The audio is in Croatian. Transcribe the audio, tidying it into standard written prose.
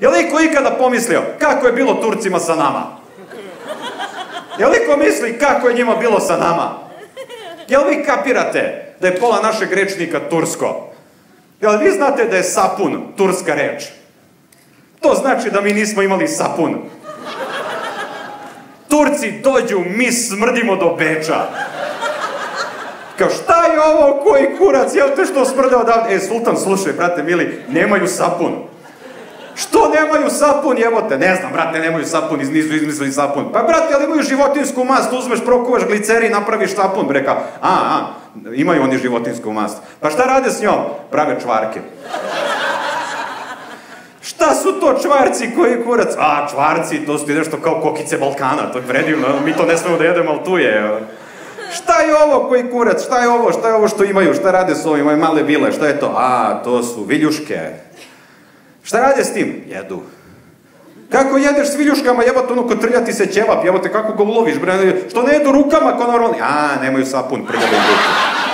Je li iko ikada pomislio kako je bilo Turcima sa nama? Je li iko misli kako je njima bilo sa nama? Jel vi kapirate da je pola našeg rečnika tursko? Jel vi znate da je sapun turska reč? To znači da mi nismo imali sapun. Turci dođu, mi smrdimo do Beča. Kao, šta je ovo, koji kurac, jel te što smrde odavde? Sultan, slušaj, brate mili, nemaju sapun. Što nemaju sapun, jebote? Ne znam, brate, nemaju sapun, nisu izmislili sapun. Pa, brate, ali imaju životinsku mast, uzmeš, prokuvaš gliceri i napraviš sapun. Reka, imaju oni životinsku mast. Pa šta rade s njom? Prave čvarke. Šta su to čvarci, koji kurac? Čvarci, to su ti nešto kao kokice Balkana, to je predivno, mi to ne smemo da jedemo, ali tu je. Šta je ovo, koji kurac, šta je ovo što imaju, šta rade s ovim, imaju male vile, šta je to? To su viljuške. Šta rade s tim? Jedu. Kako jedeš s viljuškama, jebote, ono, kotrljati se ćevap, jebote, kako ga uloviš, bre, što ne jedu rukama, ko normalni? Nemaju sapun, prljave ruke.